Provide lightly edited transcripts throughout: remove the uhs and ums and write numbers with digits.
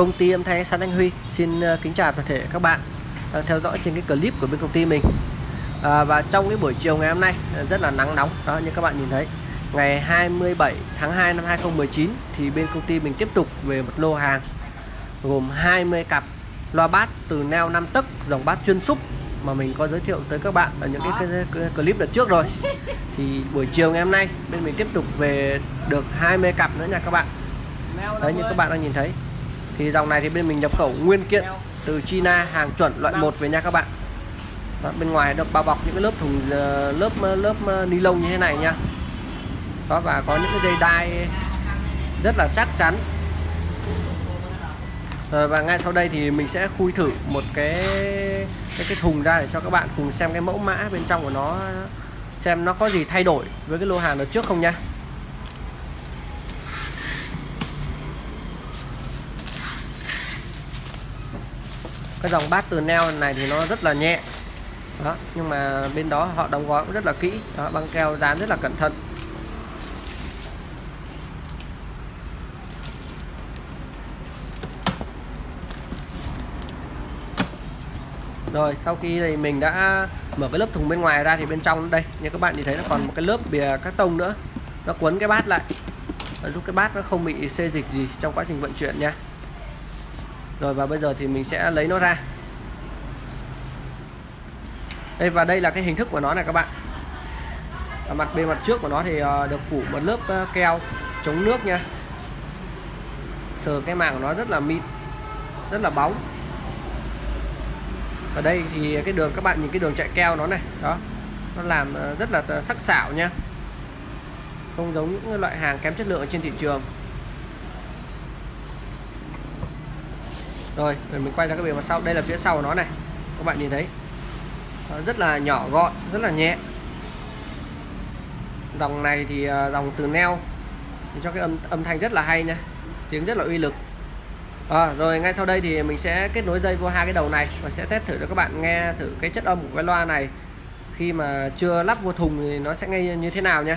Công ty âm thanh ánh sáng Thanh Huy xin kính chào toàn thể các bạn đang theo dõi trên cái clip của bên công ty mình. Và trong cái buổi chiều ngày hôm nay rất là nắng nóng đó, như các bạn nhìn thấy, ngày 27 tháng 2 năm 2019 thì bên công ty mình tiếp tục về một lô hàng gồm 20 cặp loa bass từ neo 5 tấc dòng bass chuyên xúc mà mình có giới thiệu tới các bạn ở những cái clip đợt trước rồi. Thì buổi chiều ngày hôm nay bên mình tiếp tục về được 20 cặp nữa nha các bạn. Đấy, như các bạn đang nhìn thấy thì dòng này thì bên mình nhập khẩu nguyên kiện từ China, hàng chuẩn loại 1 về nha các bạn. Đó, bên ngoài được bao bọc những cái lớp thùng lớp ni lông như thế này nha. Đó, và có những cái dây đai rất là chắc chắn. Và ngay sau đây thì mình sẽ khui thử một cái thùng ra để cho các bạn cùng xem cái mẫu mã bên trong của nó, xem nó có gì thay đổi với cái lô hàng đợt trước không nha. Cái dòng bass từ neo này thì nó rất là nhẹ đó, nhưng mà bên đó họ đóng gói cũng rất là kỹ đó, băng keo dán rất là cẩn thận. Rồi sau khi thì mình đã mở cái lớp thùng bên ngoài ra thì bên trong đây như các bạn nhìn thấy nó còn một cái lớp bìa cát tông nữa, nó quấn cái bát lại giúp cái bát nó không bị xê dịch gì trong quá trình vận chuyển nha. Rồi và bây giờ thì mình sẽ lấy nó ra đây, và đây là cái hình thức của nó này các bạn. Ở bề mặt trước của nó thì được phủ một lớp keo chống nước nha. Sờ cái màng của nó rất là mịn, rất là bóng. Ở đây thì cái đường, các bạn nhìn cái đường chạy keo nó này đó, nó làm rất là sắc sảo nha, không giống những loại hàng kém chất lượng ở trên thị trường. Rồi mình quay ra cái bề mặt sau, đây là phía sau của nó này, các bạn nhìn thấy rất là nhỏ gọn, rất là nhẹ. Dòng này thì dòng từ neo cho cái âm thanh rất là hay nha, tiếng rất là uy lực. Rồi ngay sau đây thì mình sẽ kết nối dây vô hai cái đầu này và sẽ test thử cho các bạn nghe thử cái chất âm của cái loa này khi mà chưa lắp vô thùng thì nó sẽ nghe như thế nào nha.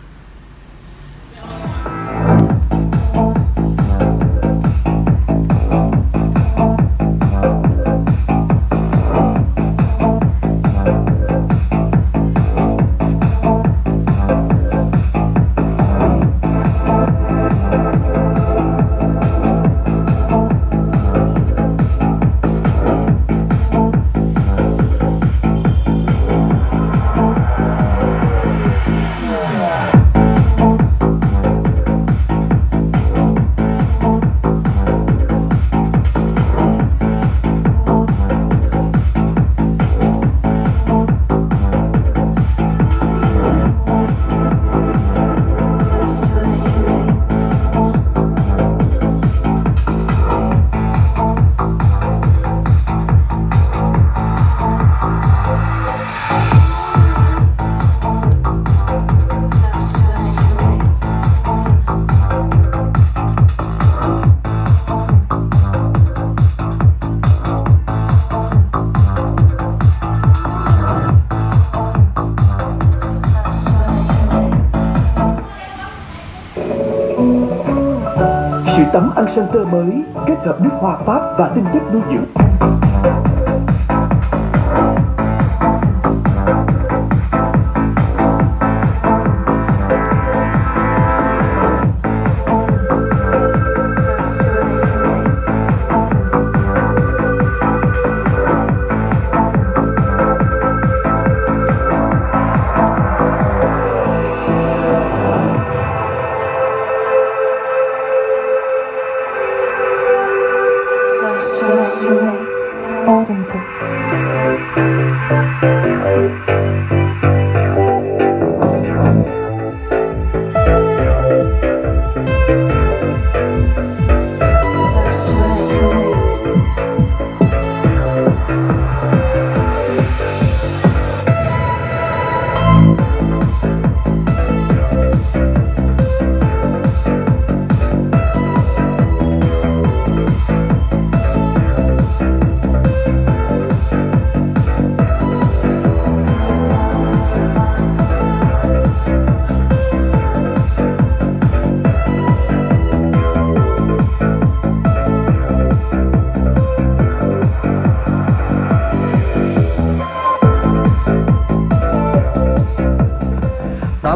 Sữa tắm An Sân Tơ mới kết hợp nước hoa Pháp và tinh chất nuôi dưỡng.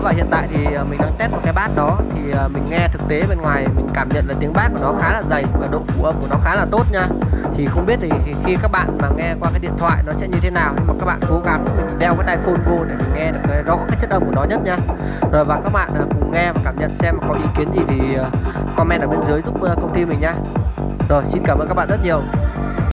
và hiện tại thì mình đang test một cái bass đó, thì mình nghe thực tế bên ngoài mình cảm nhận là tiếng bass của nó khá là dày và độ phủ âm của nó khá là tốt nha. Thì không biết thì khi các bạn mà nghe qua cái điện thoại nó sẽ như thế nào, nhưng mà các bạn cố gắng đeo cái tai phone vô để mình nghe được rõ cái chất âm của nó nhất nha. Rồi và các bạn cùng nghe và cảm nhận xem có ý kiến gì thì comment ở bên dưới giúp công ty mình nha. Rồi xin cảm ơn các bạn rất nhiều.